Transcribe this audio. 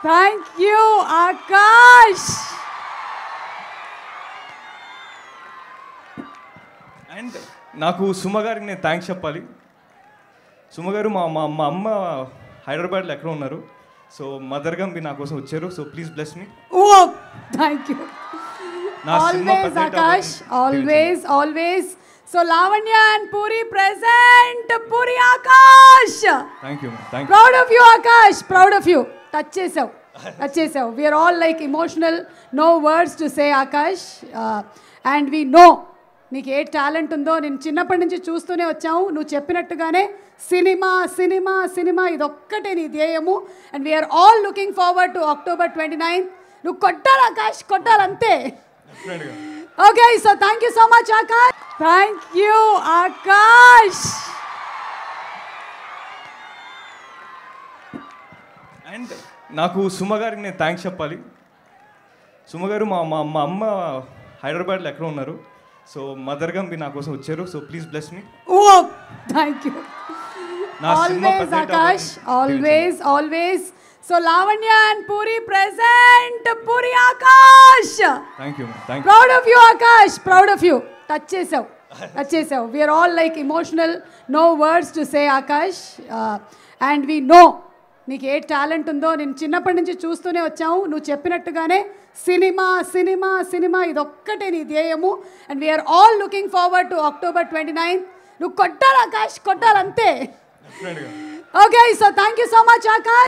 Thank you, Akash. And నాకు సుమ గారికి నేను థ్యాంక్స్ చెప్పాలి. సుమ గారు మా మా మా అమ్మ హైదరాబాద్లో ఎక్కడ ఉన్నారు. సో మదర్గా మీరు నా కోసం వచ్చారు. So please bless me. Oh, thank you. Always, Akash. Always, always. So Lavanya and Puri present. Puri Akash. Thank you. Thank you. Proud of you, Akash. Proud of you. Touch చేసావు. Touch చేసావు. We are all like emotional. No words to say, Akash. And we know నీకు ఏ talent ఉందో. నేను చిన్నప్పటి నుంచి చూస్తూనే వచ్చాము. నువ్వు చెప్పినట్టుగానే సినిమా సినిమా సినిమా ఇదొక్కటే నీ ధ్యేయము. And we are all looking forward to October 29th. నువ్వు కొట్టాలి ఆకాష్, కొట్టాలంతే. Okay, so thank you so much Akash. Thank you Akash. And నాకు సుమ గారికి నేను థ్యాంక్స్ చెప్పాలి. సుమ గారు మా మా మా అమ్మ హైదరాబాద్లో ఎక్కడ ఉన్నారు. సో మదర్గా మీరు నా కోసం వచ్చారు. So please bless me. Oh, thank you. Always, Akash. Always, always. So Lavanya and Puri present. Puri Akash. Thank you. Thank you. Proud of you, Akash. Proud of you. Touch చేసావు. Touch చేసావు. We are all like emotional. No words to say, Akash. And we know నీకు ఏ talent ఉందో. నేను చిన్నప్పటి నుంచి చూస్తూనే వచ్చాము. నువ్వు చెప్పినట్టుగానే సినిమా సినిమా సినిమా ఇదొక్కటే నీ ధ్యేయము. And we are all looking forward to October 29th. నువ్వు కొట్టాలి ఆకాష్, కొట్టాలంతే. Okay, so thank you so much Akash.